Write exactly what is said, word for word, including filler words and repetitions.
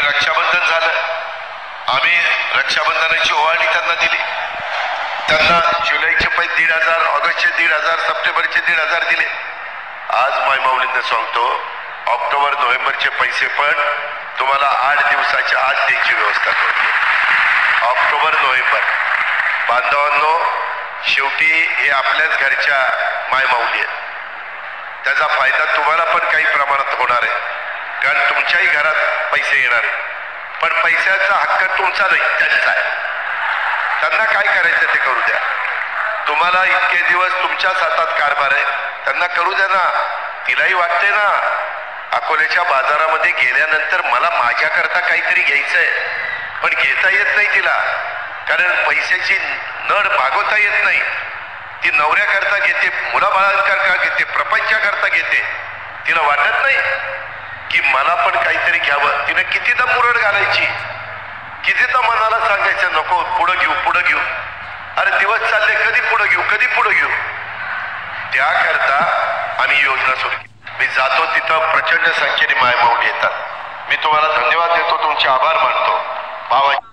रक्षाबंधन झालं, आम्ही रक्षाबंधनाची ओवाळणी त्यांना दिली. त्यांना जुलैचे पैसे दीड हजार, ऑगस्टचे दीड हजार, सप्टेंबरचे दीड हजार दिले. आज माय माऊलींना सांगतो, ऑक्टोबर नोव्हेंबरचे पैसे पण तुम्हाला आठ दिवसाच्या आत द्यायची व्यवस्था करतो. ऑक्टोबर नोव्हेंबर बांधवांनो, शेवटी हे आपल्याच घरच्या माय माऊली आहेत. त्याचा फायदा तुम्हाला पण काही प्रमाणात होणार आहे, कारण तुमच्याही घरात पैसे येणार आहे. पण पैशाचा हक्क तुमचा नाही, त्यांचा आहे. त्यांना काय करायचं ते करू द्या. तुम्हाला इतके दिवस तुमच्याच हातात कारभार आहे, त्यांना करू द्या ना. तिलाही वाटते ना, अकोल्याच्या बाजारामध्ये गेल्यानंतर मला माझ्याकरता काहीतरी घ्यायचंय, पण घेता येत नाही तिला, कारण पैशाची नड भागवता येत नाही. ती नवऱ्याकरता घेते, मुलाबाळांकरता घेते, प्रपंचाकरता घेते. तिला वाटत नाही की मला पण काहीतरी घ्यावं. तिने कितीदा मुरड घालायची, कितीदा मनाला सांगायचं नको, पुढं घेऊ पुढं घेऊ. अरे दिवस चालले, कधी पुढं घेऊ कधी पुढं घेऊ. त्याकरता आम्ही योजना सुरू केली. मी जातो तिथं प्रचंड संख्येने माय माऊली येतात. मी तुम्हाला धन्यवाद देतो, तुमचे आभार मानतो. बाबा